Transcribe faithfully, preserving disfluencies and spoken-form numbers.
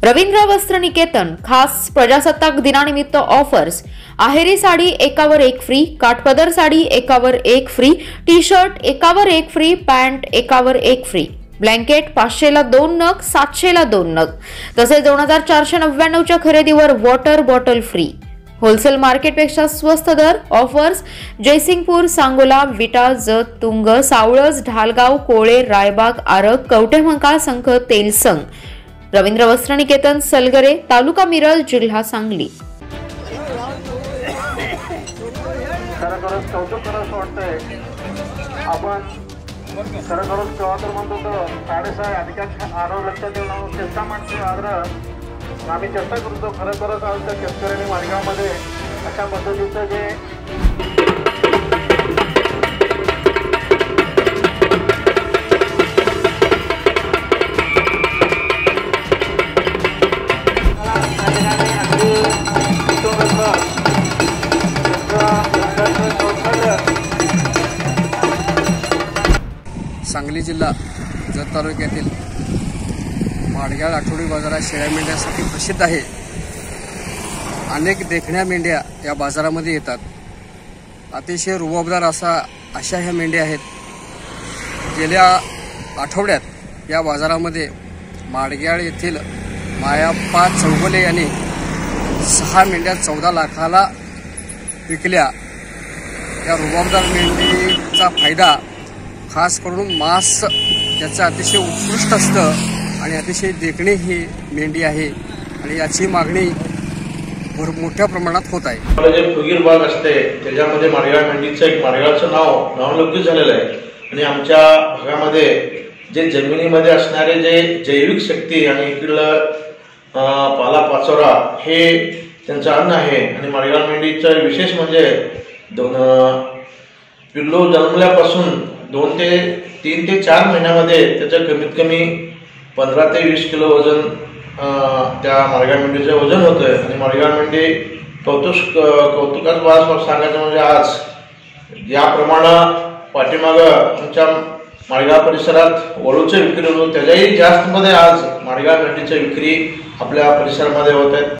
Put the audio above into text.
रवींद्र वस्त्र निकेतन खास प्रजासत्ताक दिनानिमित्त ऑफर्स। आहेरी साडी एकावर एक फ्री, काठपदर साडी एकावर एक फ्री, टी शर्ट एकावर एक फ्री, पॅन्ट एकावर एक फ्री, ब्लँकेट पाचशे ला दोन नग, सातशे ला दोन नग, तसेच दोन हजार चारशे नव्याण्णव च्या खरेदीवर वॉटर बॉटल फ्री। होलसेल मार्केटपेक्षा स्वस्त दर ऑफर्स जयसिंगपूर, सांगोला, विटा, जत, तुंग, सावळज, ढालगाव, कोळे, रायबाग, आरग, कवठेमंकाळ संघ, तेलसंग। रवींद्र वस्त्र निकेतन, सलगरे, तालुका मिरज, जिल्हा सांगली। खरोखरच कौतुक करावंसं वाटतंय। आपण खरोखरच तेव्हा तर म्हणतो तो साडेसहा अधिकाधिक आरोग्य लक्षात ठेवून चेष्टा मांडतो आग्रह आम्ही चेष्टा करतो। खरोखरच आज त्या शेतकऱ्यांनी माडगावमध्ये अशा पद्धतीचं जे सांगली जिल्हा जत तालुक्यातील माडगाव आठवडी बाजारात शेळ्या मेंढ्यासाठी प्रसिद्ध आहे। अनेक देखण्या मेंढ्या या बाजारामध्ये येतात। अतिशय रुबाबदार असा अशा ह्या मेंढ्या आहेत। गेल्या आठवड्यात या बाजारामध्ये माडगाव येथील मायाप्पा चौगुले यांनी सहा मेंढ्या चौदा लाखाला विकल्या। या रुबाबदार मेंढीचा फायदा खास करून मांस याचं अतिशय उत्कृष्ट असतं आणि अतिशय देखणी ही मेंढी आहे आणि याची मागणी भर मोठ्या प्रमाणात होत आहे। जे फुगीर बाग असते त्याच्यामध्ये माडगाव मेंढीचं एक माडगावचं नाव नावलौकिक झालेलं आहे आणि आमच्या भागामध्ये जे जमिनीमध्ये असणारे जे जैविक शक्ती आणि इकडलं पाला पाचोरा हे त्यांचं अन्न आहे। आणि माडगाव मेंढीचं विशेष म्हणजे दोन पिल्लू जन्मल्यापासून दोन ते तीन ते चार महिन्यामध्ये त्याचं कमीत कमी पंधरा ते वीस किलो वजन त्या माडगाव मेंढीचं वजन होतं। आणि माडगाव मेंढी कौतुक कौतुकात बाज सांगायचं म्हणजे आज याप्रमाणे पाठीमागं आमच्या माडगाव परिसरात वळूचं विक्री होतो त्याच्याही जास्त मध्ये आज माडगाव मेंढीचं विक्री आपल्या परिसरामध्ये होत आहेत।